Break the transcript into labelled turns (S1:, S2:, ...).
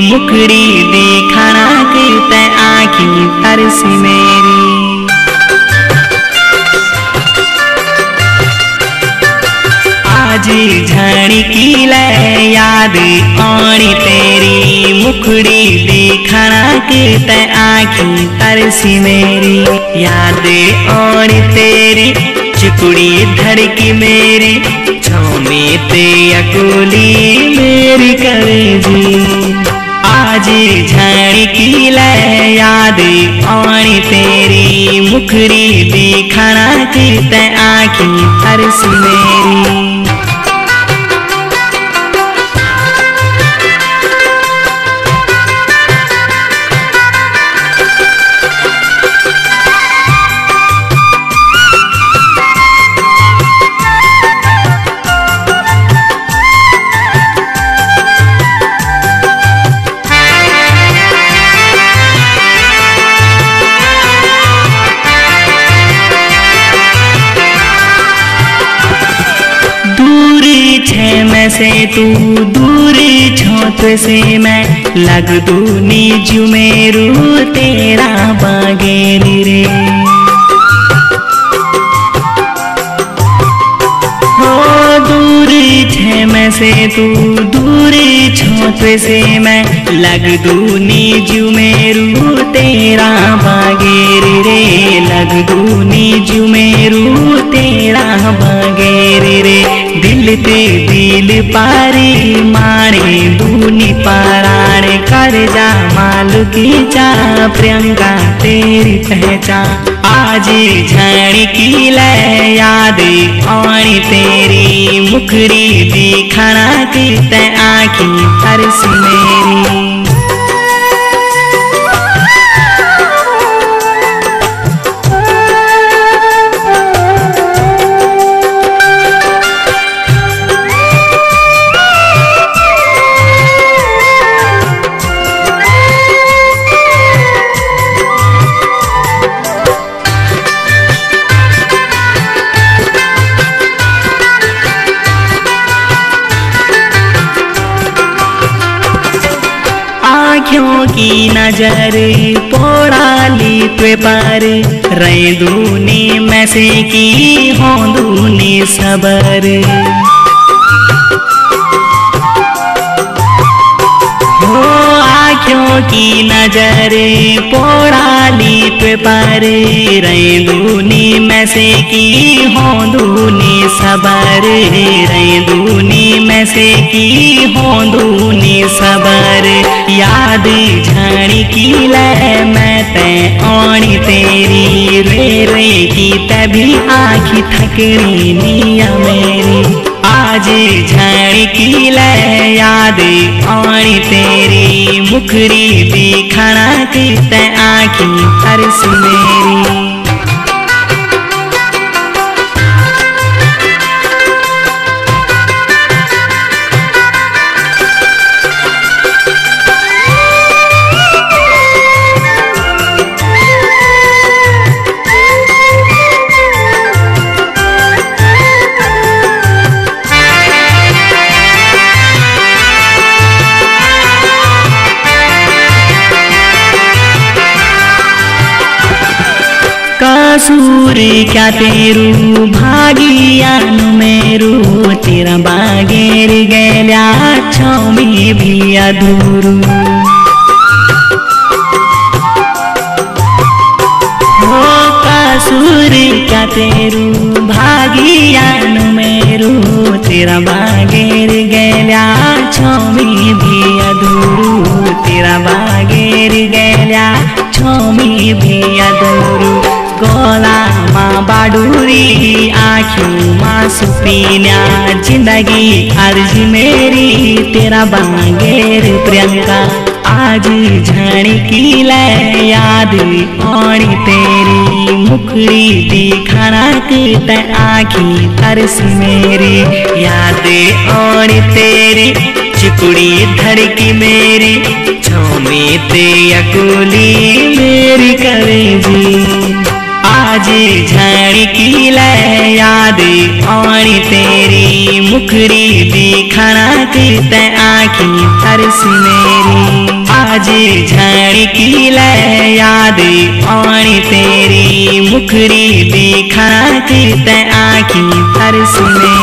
S1: मुखड़ी दिखाना ते आँखी तरसी मेरी। आज झड़की ले याद आनी तेरी, मुखड़ी दिखाना ते आँखी तरसी मेरी। याद आनी तेरी चिकुड़ी धड़की मेरी, छाँव ते अकुली मेरी कलेजी। आज झड़की ले याद आनी तेरी, मुखड़ी दिखाना ते आँखी तरसी मेरी। मैं से तू दूर छोत से मैं, लग दू नीजू मेरू तेरा बागेर रे। हो दूर छे मैं से तू दूर छोत से मैं, लग दू नीजू मेरू तेरा बागेर रे। लग दू नीजू मेरू तेरा बागेर रे। दिल ते दिल पारी मारे दूनी पाराण, कर जा मालू की जा प्रियंका तेरी पहचान। आज झड़की ले याद आनी तेरी, मुखड़ी दिखाना ते आँखी तरसी मेरी। आँखों की नजर पोड़ाली त्वे पर, रही दूनी में से की हों दूनी सबर। हो आँखों की नजर पोड़ाली त्वे पर, रही दूनी में से की हों दूनी सबर। रही दूनी में से की हों दूनी सबर। याद झड़की ले मैं ते आनी तेरी, रे रे की तभी आँखी थकड़ी निया मेरी। आज झड़की ले याद आनी तेरी, मुखड़ी दिखाना ते आँखी तरसी मेरी। कसूर क्या तेरू भागियान मेरू, तेरा बागेर गैल्या छाँव में भी अधूरू। हो कसूर क्या तेरू भागियान मेरू, तेरा बागेर गैल्या छाँव में भी अधूरू। तेरा बागेर गैल्या छाँव में भी अधूरू। गोला माँ बाडूरी आँखों माँ सुपीन्या, जिंदगी अर्ज मेरी तेरा बागेर प्रियंका। आज झड़की ले याद आनी तेरी, मुखड़ी दिखाना ते आँखी तरसी मेरी। याद आनी तेरी चिकुड़ी धड़की मेरी, छाँव में ते अकुली मेरी कलेजी। आज झड़की ले याद आनी तेरी, मुखड़ी दिखाना ते आँखी तरसी मेरी। झड़की ले याद आनी तेरी मुखड़ी देखा ते आँखी तरस में।